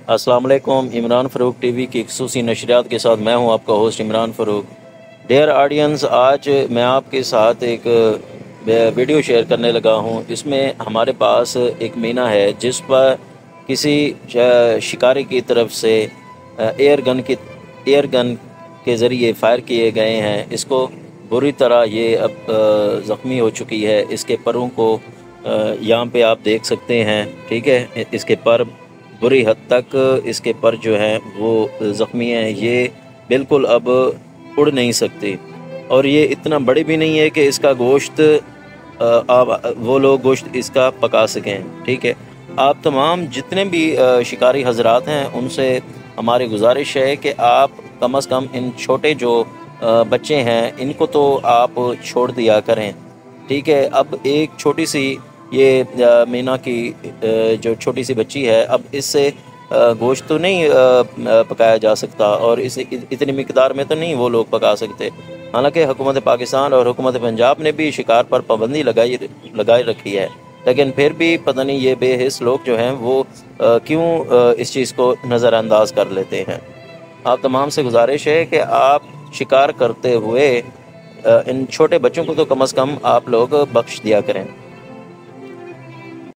अस्सलाम वालेकुम। इमरान फ़ारूक टीवी की ख़ुसूसी नशरियात के साथ मैं हूं आपका host Imran Farooq. Dear audience, आज मैं आपके साथ एक वीडियो शेयर करने लगा हूं। इसमें हमारे पास एक मीना है जिस पर किसी शिकारी की तरफ से एयर गन के ज़रिए फ़ायर किए गए हैं। इसको बुरी तरह ये अब ज़ख्मी हो चुकी है। इसके परों को यहाँ पे आप देख सकते हैं, ठीक है। इसके पर बुरी हद तक इसके पर जो हैं वो ज़ख्मी हैं। ये बिल्कुल अब उड़ नहीं सकती और ये इतना बड़ी भी नहीं है कि इसका गोश्त आप वो लोग गोश्त इसका पका सकें, ठीक है। आप तमाम जितने भी शिकारी हजरात हैं उनसे हमारी गुजारिश है कि आप कम से कम इन छोटे जो बच्चे हैं इनको तो आप छोड़ दिया करें, ठीक है। अब एक छोटी सी ये मीना की जो छोटी सी बच्ची है, अब इससे गोश्त तो नहीं पकाया जा सकता और इसे इतनी मिकदार में तो नहीं वो लोग पका सकते। हालांकि हुकूमत पाकिस्तान और हुकूमत पंजाब ने भी शिकार पर पाबंदी लगाई रखी है, लेकिन फिर भी पता नहीं ये बेहिस लोग जो हैं वो क्यों इस चीज़ को नज़रअंदाज कर लेते हैं। आप तमाम से गुजारिश है कि आप शिकार करते हुए इन छोटे बच्चों को तो कम से कम आप लोग बख्श दिया करें।